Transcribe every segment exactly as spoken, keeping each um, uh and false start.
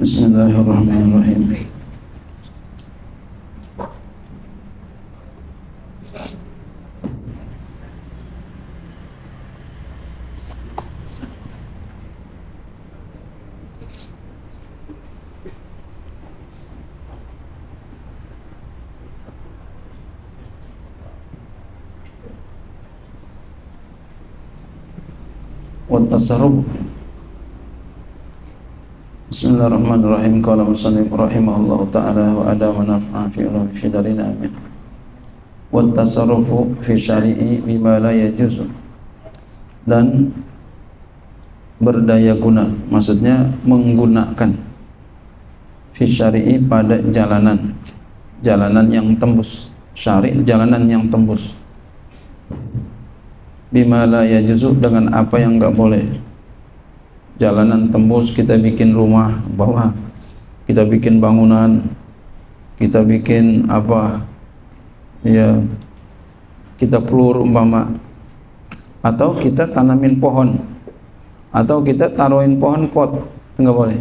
Bismillahirrahmanirrahim. Wa tasarruf. Bismillahirrahmanirrahim. Qala musannif rahimahullahu ta'ala wa adama naf'a fi ulumi fi darina amin. Wa tasarrufu fi syari'i bima la yajuzu, dan berdaya guna, maksudnya menggunakan fi syari'i pada jalanan jalanan yang tembus, syari' jalanan yang tembus, bima la yajuzu dengan apa yang enggak boleh. Jalanan tembus, kita bikin rumah bawah, kita bikin bangunan, kita bikin apa ya, kita pelur umpama, atau kita tanamin pohon, atau kita taruhin pohon pot, enggak boleh.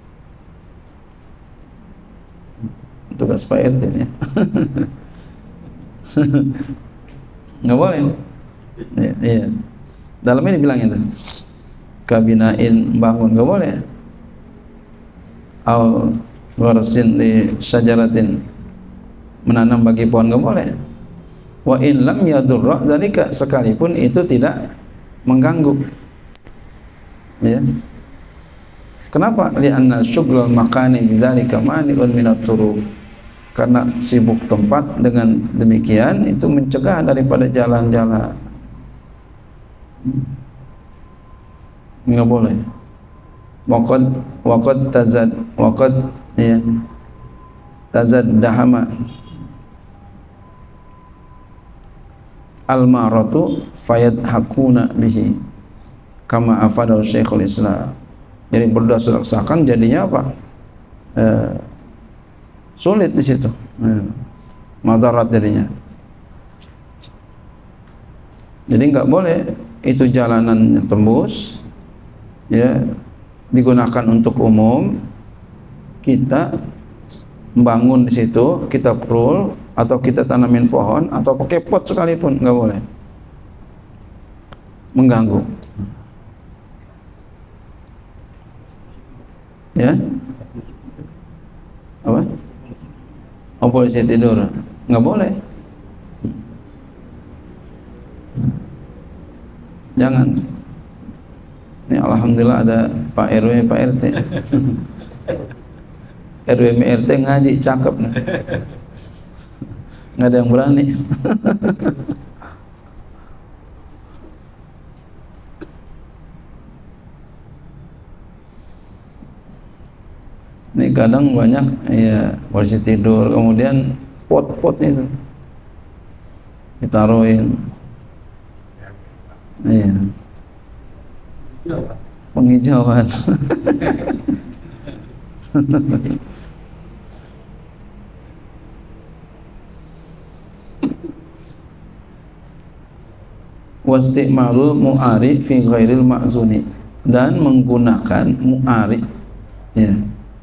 Tugas Pak R T ya. Enggak boleh. Iya, iya. Dalam ini bilang itu kabinain bangun enggak boleh. Au warasin li syajaratin, menanam bagi pohon enggak boleh. Wa in lam yadurra zalika, sekalipun itu tidak mengganggu. Ya. Kenapa? Li'anna syughlal makani bidzalika mani'un minat turuq. Karena sibuk tempat dengan demikian itu mencegah daripada jalan-jalan. Enggak boleh. Waqad waqad tazad waqad ya tazad dahama almaratu fayadhakuna bihi kama afadal Syekhul Islam. Jadi berdasarkan jadinya apa? Eh, sulit di situ. Eh, madarat jadinya. Jadi enggak boleh itu jalanan tembus ya, digunakan untuk umum, kita membangun di situ, kita perul atau kita tanamin pohon atau pakai pot sekalipun nggak boleh, mengganggu ya. Apa? Oh, polisi tidur nggak boleh, jangan. Ini alhamdulillah ada Pak R W, Pak R T. R W R T ngaji cakep nih. Nggak ada yang berani. Ini kadang banyak ya polisi tidur, kemudian pot-pot itu ditaruhin. Iya. Penghijauan. Wasti'malul mu'ari fi ghairil ma'zuni, dan menggunakan mu'ari ya,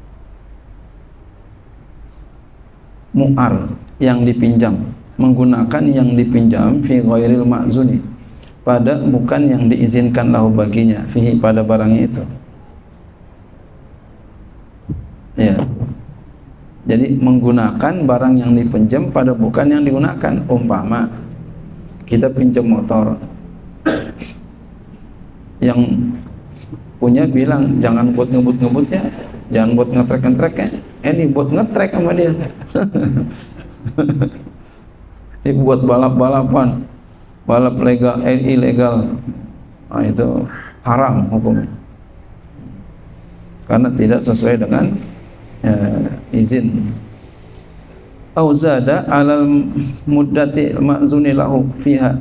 mu'ar yang dipinjam, menggunakan yang dipinjam fi ghairil ma'zuni, pada bukan yang diizinkan lahu baginya, fihi pada barangnya itu ya. Jadi menggunakan barang yang dipinjam pada bukan yang digunakan. Umpama kita pinjam motor, yang punya bilang jangan buat ngebut-ngebutnya, jangan buat ngetrek-ngetreknya, eh ini buat ngetrek sama dia. Ini buat balap-balapan, balap legal, eh, ilegal, nah, itu haram hukumnya karena tidak sesuai dengan ya, izin. Au zada alal muddati ma'zuni lahu fiha,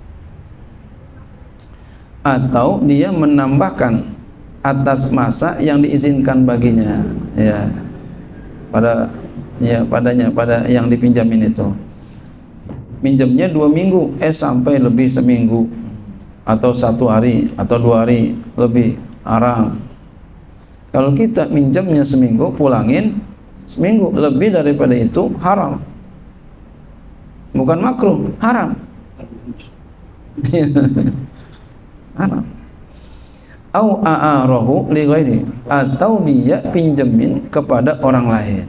atau dia menambahkan atas masa yang diizinkan baginya ya, pada ya padanya, pada yang dipinjamin itu. Minjamnya dua minggu, eh sampai lebih seminggu, atau satu hari, atau dua hari lebih, haram. Kalau kita minjamnya seminggu, pulangin seminggu. Lebih daripada itu haram. Bukan makruh, haram. Haram. Au a'arahu li ghairi, atau dia pinjemin kepada orang lain.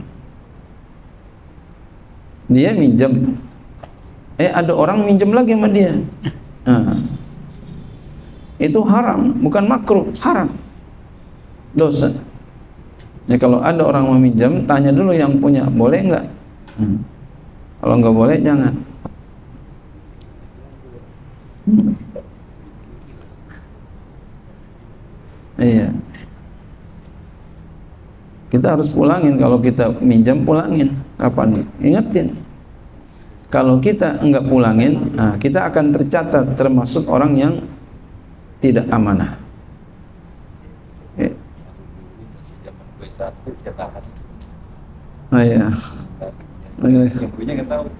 Dia minjem, eh ada orang minjem lagi sama dia. Nah, itu haram, bukan makruh, haram. Dosa. Ya kalau ada orang meminjam, tanya dulu yang punya, boleh enggak? Hmm. Kalau enggak boleh, jangan. Hmm. Iya. Kita harus pulangin, kalau kita minjam pulangin. Kapan? Ingetin. Kalau kita enggak pulangin, nah, kita akan tercatat termasuk orang yang tidak amanah. Ya. Oh iya. Yang punya nggak tahu.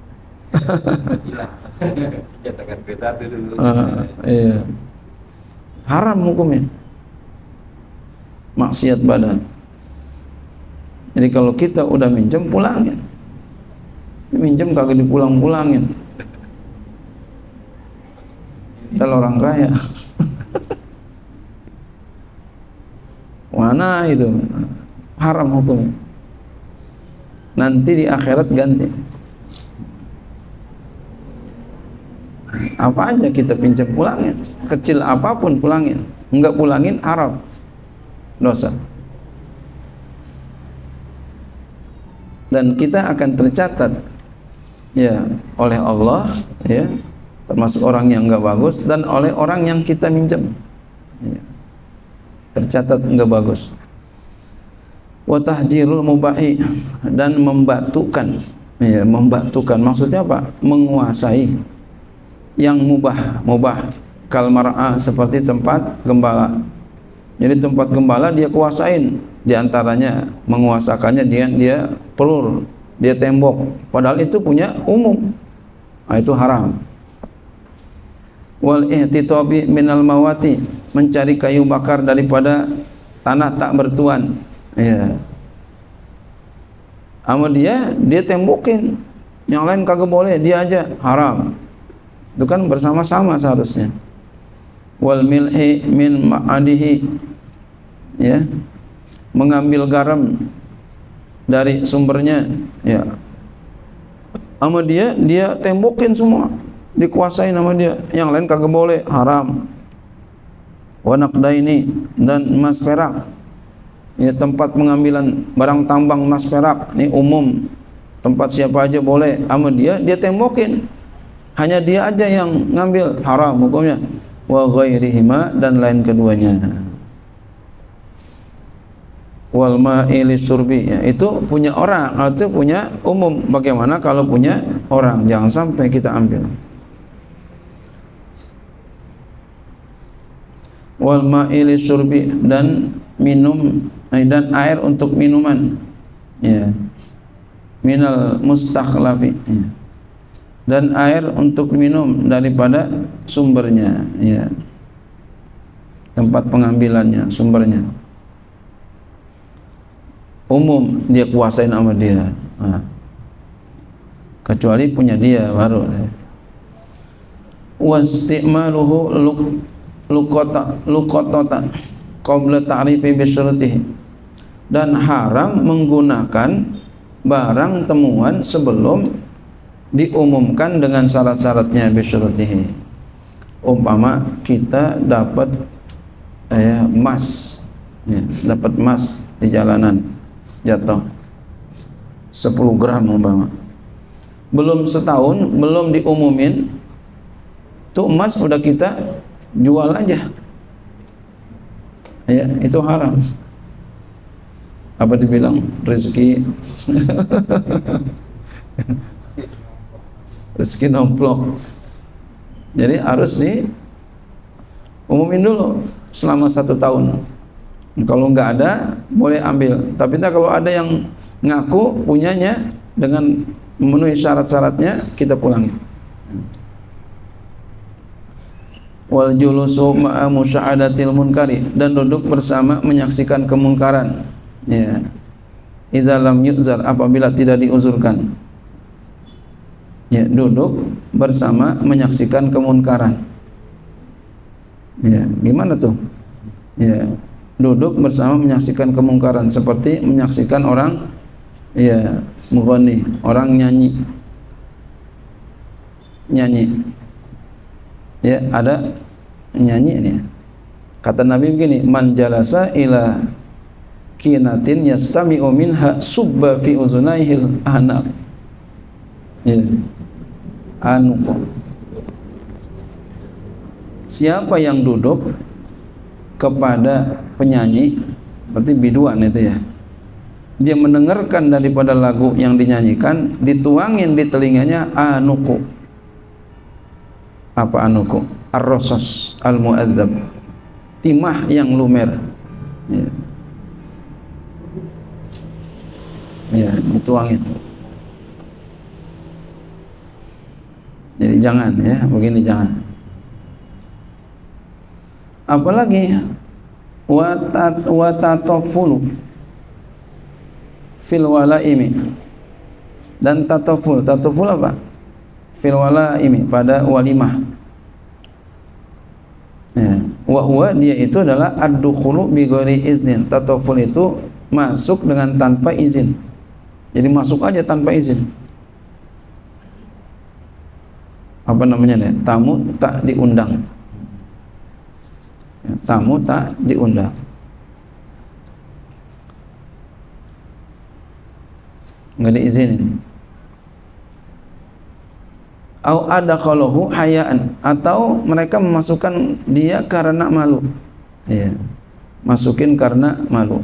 Jatakan B satu dulu. Uh, iya. Haram hukumnya. Maksiat badan. Jadi kalau kita udah minjem, pulangin. Minjem kagak dipulang-pulangin. Kalau orang kaya. Mana itu? Haram hukumnya. Nanti di akhirat ganti. Apa aja kita pinjam, pulangin. Kecil apapun pulangin. Enggak pulangin, haram. Dosa. Dan kita akan tercatat ya oleh Allah, ya, termasuk orang yang enggak bagus, dan oleh orang yang kita minjam, ya, tercatat enggak bagus. Wa tahjirul mubahi, dan membatukan, ya, membatukan maksudnya apa? Menguasai yang mubah. Mubah kal mar'a, seperti tempat gembala. Jadi tempat gembala dia kuasain, diantaranya menguasakannya dia dia pelur, dia tembok, padahal itu punya umum. Nah, itu haram. Wal ihtitabi minal mawati, mencari kayu bakar daripada tanah tak bertuan. Ya. Sama dia, dia tembokin, yang lain kagak boleh, dia aja, haram. Itu kan bersama-sama seharusnya. Wal milhi min ma'adihi, ya, mengambil garam dari sumbernya, ya, sama dia, dia tembokin semua, dikuasain sama dia, yang lain kagak boleh, haram. Wa naqdaini, dan emas perak, ya, tempat pengambilan barang tambang emas perak, ini umum, tempat siapa aja boleh, sama dia, dia tembokin, hanya dia aja yang ngambil, haram hukumnya. Wa ghairihima, dan lain keduanya. Wal ma'ili surbi, ya, itu punya orang, itu punya umum. Bagaimana kalau punya orang? Jangan sampai kita ambil. Wal ma'ili surbi, dan minum, dan air untuk minuman, ya, minal mustakhlafi, ya, dan air untuk minum daripada sumbernya, ya, tempat pengambilannya, sumbernya umum, dia kuasain sama dia. Nah, kecuali punya dia baru. Wastimaluhu luqata luqatata qabla ta'rifi bi syurutihi, dan haram menggunakan barang temuan sebelum diumumkan dengan syarat-syaratnya bi syurutihi. Umpama kita dapat eh, emas, ya, dapat emas di jalanan, jatuh sepuluh gram umpama, belum setahun, belum diumumin, tuh emas udah kita jual aja, ya, itu haram. Apa dibilang? Rezeki rezeki nomplok. Jadi harus diumumin dulu selama satu tahun. Kalau nggak ada, boleh ambil. Tapi nah, kalau ada yang ngaku punyanya dengan memenuhi syarat-syaratnya, kita pulangi. wal julusu ma'a musyahadatil munkari, dan duduk bersama menyaksikan kemungkaran. Ya. Idza lam yu'zar, apabila tidak diuzurkan. Ya, duduk bersama menyaksikan kemunkaran. Ya, gimana tuh? Ya, duduk bersama menyaksikan kemungkaran seperti menyaksikan orang ya mughani, orang nyanyi. Nyanyi. Ya, ada nyanyi ini. Kata Nabi begini, man jalasa ila kinatin yastami'u minha subba fi uzunaihil anaq. Ya. Anuko. Siapa yang duduk kepada penyanyi, berarti biduan itu ya, dia mendengarkan daripada lagu yang dinyanyikan, dituangin di telinganya anuku. Apa anuku? Ar-rasos al-mu'adzab, timah yang lumer. Ya, ya dituangin. Jadi jangan ya, begini jangan. Apalagi watat watatofulu fil walaimi, dan tatoful, tatoful apa? Fil walaimi, pada walimah. Ya. Wa huwa, dia itu adalah ad-dukhulu bi ghairi iznin. Tatoful itu masuk dengan tanpa izin. Jadi masuk aja tanpa izin. Apa namanya nih? Tamu tak diundang. Tamu tak diundang. Enggak diizinin. Au adakhalahu hayaan, atau mereka memasukkan dia karena malu. Ya. Masukin karena malu.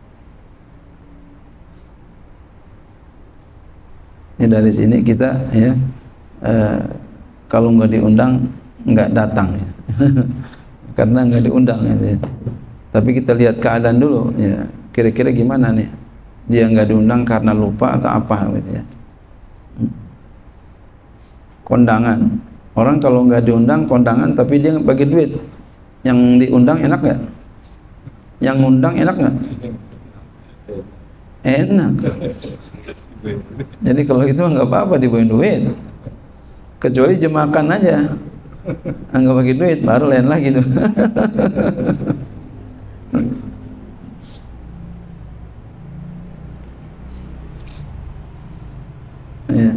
Ya, dari sini kita ya eh, kalau nggak diundang nggak datang ya. Karena nggak diundang gitu ya. Tapi kita lihat keadaan dulu ya, kira-kira gimana nih, dia nggak diundang karena lupa atau apa gitu ya. Kondangan, orang kalau nggak diundang kondangan tapi dia bagi duit, yang diundang enak nggak? Yang ngundang enak nggak? Enak. Jadi kalau itu nggak apa-apa dibawain duit, kecuali jemakan aja. Enggak bagi duit, baru lain lagi tuh. Ya.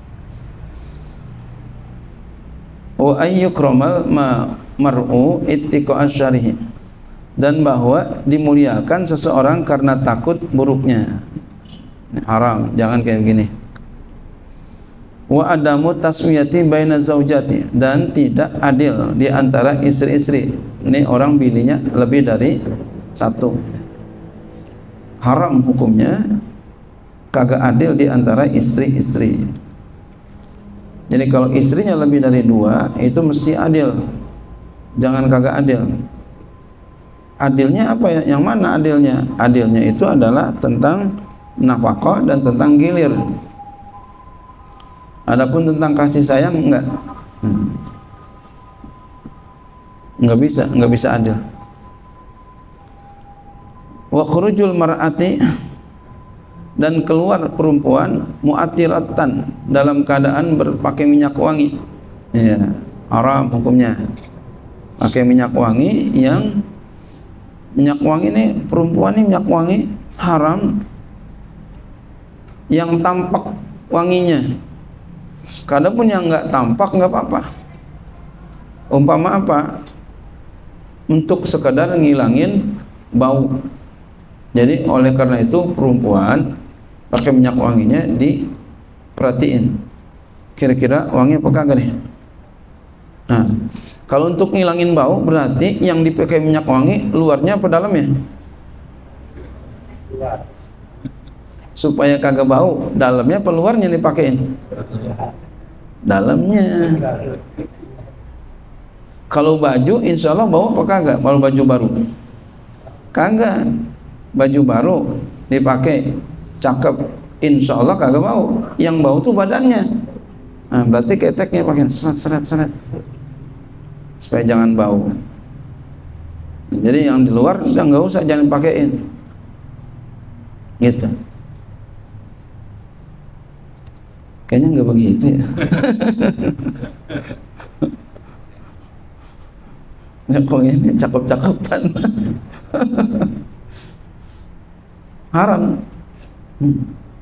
Wa ayyukramal ma mar'u ittiqa'an syarihi, dan bahwa dimuliakan seseorang karena takut buruknya. Ini haram, jangan kayak begini. Wa adamu taswiyati baina zaujati, dan tidak adil di antara istri-istri. Ini orang bininya lebih dari satu. Haram hukumnya, kagak adil di antara istri-istri. Jadi kalau istrinya lebih dari dua, itu mesti adil. Jangan kagak adil. Adilnya apa ya? Yang mana adilnya? Adilnya itu adalah tentang nafkah dan tentang gilir. Adapun tentang kasih sayang enggak, hmm. enggak bisa, enggak bisa adil. Wa khurujul mar'ati, dan keluar perempuan mu'attiratan, dalam keadaan berpakai minyak wangi. Ya, haram hukumnya. Pakai minyak wangi, yang minyak wangi ini, perempuan ini minyak wangi haram yang tampak wanginya. Kadang yang nggak tampak nggak apa-apa. Umpama apa? Untuk sekadar ngilangin bau. Jadi oleh karena itu perempuan pakai minyak wanginya diperhatiin. Kira-kira wangi apa kagak nih? Nah, kalau untuk ngilangin bau berarti yang dipakai minyak wangi luarnya apa dalamnya? Luar. Supaya kagak bau, dalamnya apa luarnya dipakein? Dalamnya. Kalau baju insya Allah bau apa kagak? Kalau baju baru kagak. Baju baru dipakai cakep, insya Allah kagak bau. Yang bau tuh badannya. Nah, berarti keteknya pakai seret seret seret. supaya jangan bau. Jadi yang di luar udah nggak usah, jangan pakein gitu. Kayaknya nggak begitu ya. Ya kok ini cakep-cakepan. Haram. Hmm.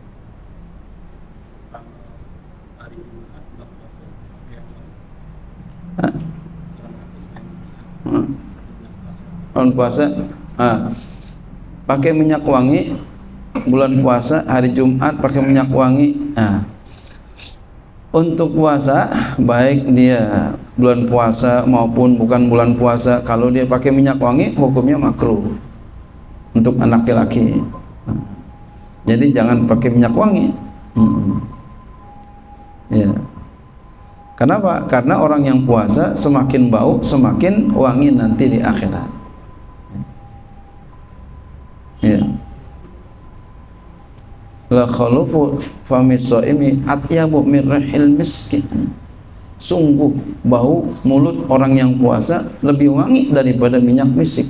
Bulan puasa, ah, pakai minyak wangi. Bulan puasa hari Jumat pakai minyak wangi. Nah, untuk puasa baik dia bulan puasa maupun bukan bulan puasa, kalau dia pakai minyak wangi hukumnya makruh untuk anak laki-laki. Jadi jangan pakai minyak wangi. Hmm. Ya. Kenapa? Karena orang yang puasa semakin bau semakin wangi nanti di akhirat. Ya. La khalufu fami shaimi atyabu min rihil miski. Sungguh bau mulut orang yang puasa lebih wangi daripada minyak misik.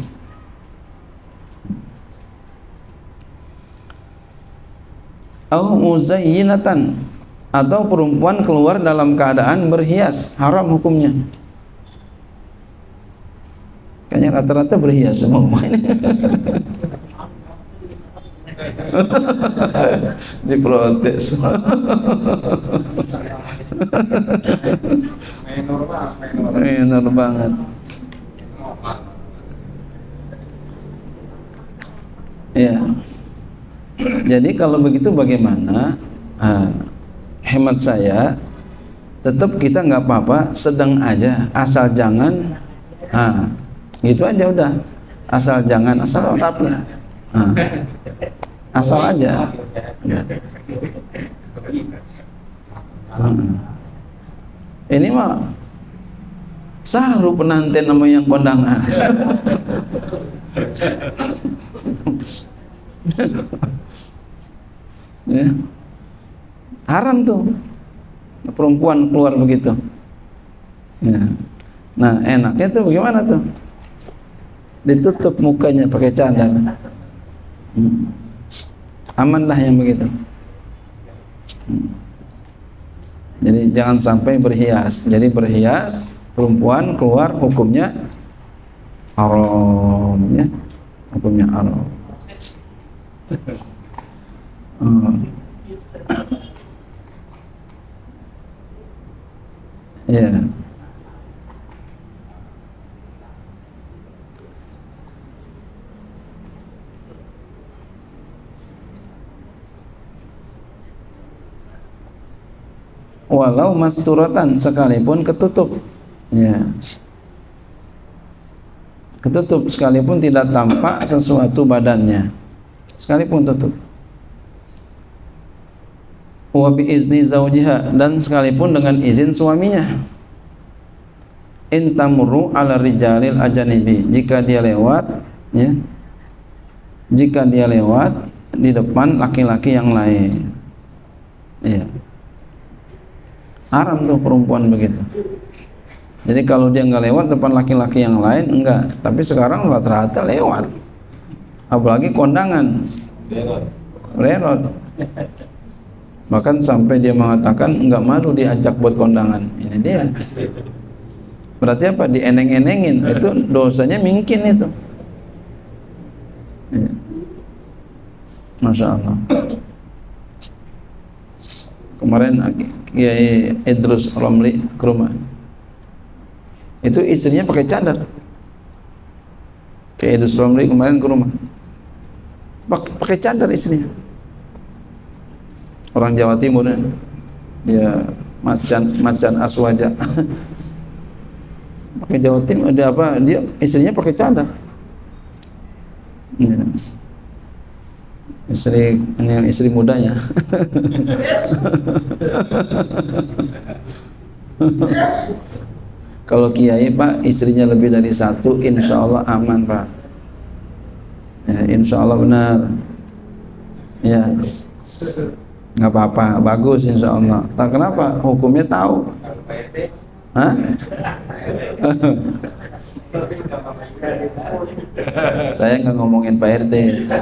Au muzayyinatan, atau perempuan keluar dalam keadaan berhias, haram hukumnya. Kayaknya rata-rata berhias semua ini. Diprotes. Minor banget. Ya. Jadi kalau begitu bagaimana? Ah, hemat saya, tetap kita nggak apa-apa, sedang aja, asal jangan, ah, gitu aja udah, asal jangan, asal rapi, ah, asal aja. Ya. Hmm. Ini mah sahru penanten nama yang kondangan. Ya. Haram tuh perempuan keluar begitu. Ya. Nah enaknya tuh bagaimana tuh? Ditutup mukanya pakai cadar. Hmm. Aman lah yang begitu. Hmm. Jadi jangan sampai berhias. Jadi berhias perempuan keluar hukumnya haram, ya. Hukumnya haram. Hmm. Ya. Walau masturatan, sekalipun ketutup. Ya. Ketutup sekalipun tidak tampak sesuatu badannya. Sekalipun tutup. Wa bi izni zaujiha, dan sekalipun dengan izin suaminya. In tamurru ala rijalil ajanibi, jika dia lewat, ya, jika dia lewat di depan laki-laki yang lain, ya, haram tuh perempuan begitu. Jadi kalau dia nggak lewat depan laki-laki yang lain enggak, tapi sekarang rata-rata lewat, apalagi kondangan, lewat. Bahkan sampai dia mengatakan nggak malu diajak buat kondangan. Ini dia. Berarti apa? Dieneng-enengin. Itu dosanya mungkin itu. Ya. Masya Allah. Kemarin Kiai Idrus Romli ke rumah. Itu istrinya pakai cadar. Kiai Idrus Romli kemarin ke rumah. Pakai cadar istrinya. Orang Jawa Timur ya, dia macan macan aswaja. Pakai Jawa Timur ada apa? Dia istrinya pakai cadar. Ya. Istri ini istri mudanya. Kalau kiai Pak istrinya lebih dari satu, insya Allah aman Pak. Ya, insya Allah benar. Ya. Nggak apa-apa, bagus insya Allah. Tak kenapa? Hukumnya tahu. Hah? Saya nggak ngomongin Pak R T.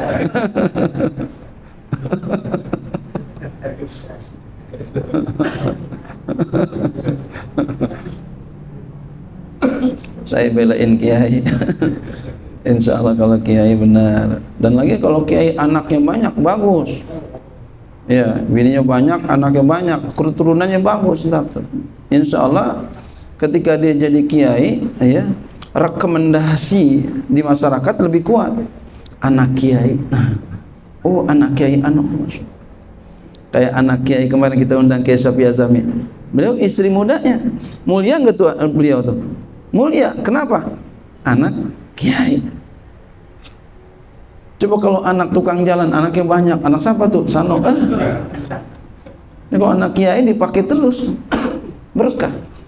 Saya belain kiai. Insya Allah kalau kiai benar. Dan lagi kalau kiai anaknya banyak, bagus. Ya, bininya banyak, anaknya banyak, keturunannya bagus. Insya Allah ketika dia jadi kiai, ya, rekomendasi di masyarakat lebih kuat. Anak kiai, oh anak kiai anak, kayak anak kiai kemarin kita undang Kiai Sapi Azami. Beliau istri mudanya mulia nggak tuh beliau tuh? Mulia. Kenapa? Anak kiai. Coba kalau anak tukang jalan, anaknya banyak, anak siapa tuh? Sano. Eh. Ini kalau anak kiai dipakai terus, berkah.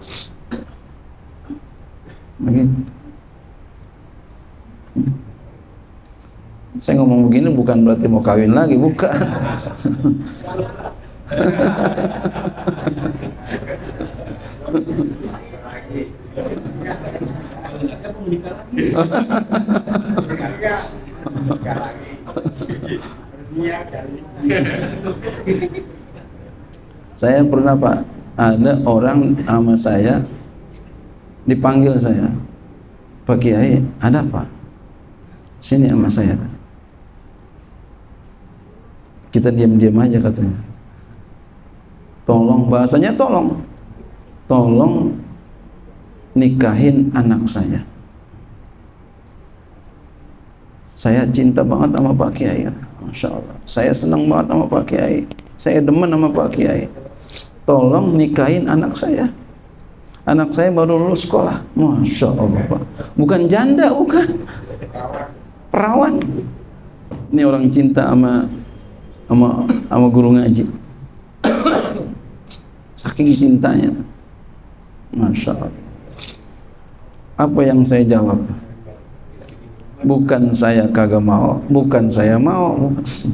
Begini. Saya ngomong begini bukan berarti mau kawin lagi, bukan. Saya pernah Pak, ada orang sama saya dipanggil saya, Pak Kiai, ada Pak, sini sama saya. Kita diam-diam aja katanya. Tolong, bahasanya tolong, tolong nikahin anak saya. Saya cinta banget sama Pak Kiai, Masya Allah. Saya senang banget sama Pak Kiai. Saya demen sama Pak Kiai. Tolong nikahin anak saya. Anak saya baru lulus sekolah, Masya Allah Pak. Bukan janda, bukan. Perawan. Ini orang cinta sama sama sama guru ngaji. Saking cintanya, Masya Allah. Apa yang saya jawab? Bukan saya kagak mau, bukan saya mau.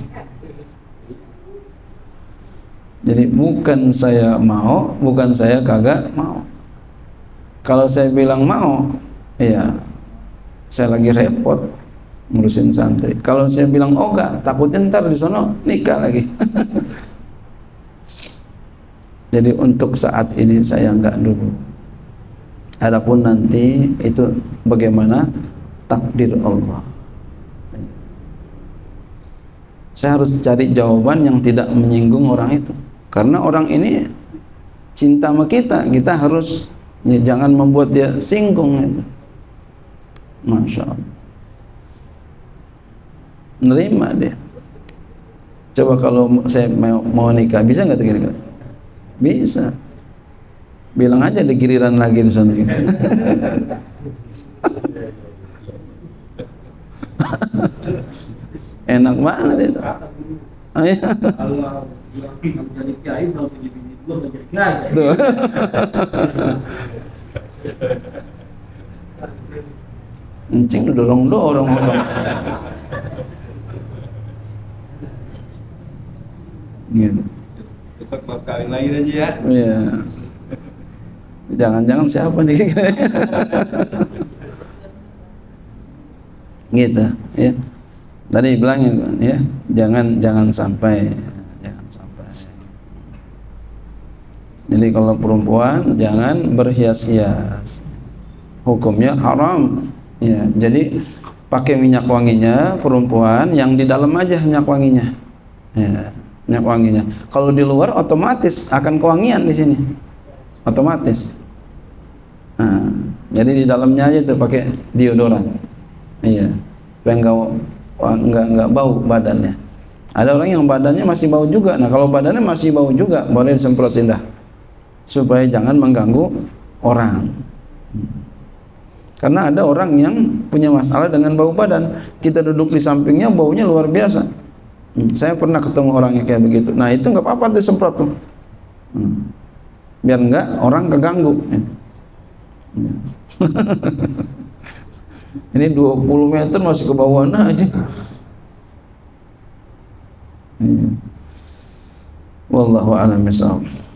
Jadi bukan saya mau, bukan saya kagak mau. Kalau saya bilang mau, ya saya lagi repot ngurusin santri. Kalau saya bilang oh enggak, takutnya ntar di sono nikah lagi. Jadi untuk saat ini saya enggak dulu. Adapun nanti itu bagaimana takdir Allah. Saya harus cari jawaban yang tidak menyinggung orang itu. Karena orang ini cinta sama kita, kita harus ya, jangan membuat dia singgung. Gitu. Masya Allah. Nerima dia. Coba kalau saya mau, mau nikah, bisa nggak kira-kira? Bisa. Bilang aja ada giliran lagi di sana. Gitu. Enak banget itu. Jadi kiai kalau jadi bini gua menjadi kiai. Tuh. Encing udah dorong-dorong orang. Gitu. Besok mau kawin lagi aja ya. Iya. Jangan-jangan siapa nih? Gitu, ya. Tadi bilangnya ya, jangan jangan sampai jangan sampai. Jadi kalau perempuan jangan berhias-hias. Hukumnya haram. Ya, jadi pakai minyak wanginya perempuan yang di dalam aja minyak wanginya. Ya, minyak wanginya. Kalau di luar otomatis akan kewangian di sini. Otomatis. Nah, jadi di dalamnya aja tuh pakai deodoran. Iya. Supaya enggak enggak enggak bau badannya. Ada orang yang badannya masih bau juga. Nah, kalau badannya masih bau juga boleh disemprotin dah. Supaya jangan mengganggu orang. Karena ada orang yang punya masalah dengan bau badan. Kita duduk di sampingnya baunya luar biasa. Hmm. Saya pernah ketemu orang yang kayak begitu. Nah, itu nggak apa-apa disemprot tuh. Hmm. Biar enggak orang keganggu. Hmm. Ini dua puluh meter masih ke bawah aja. Hmm. Wallahu a'lam bishawab.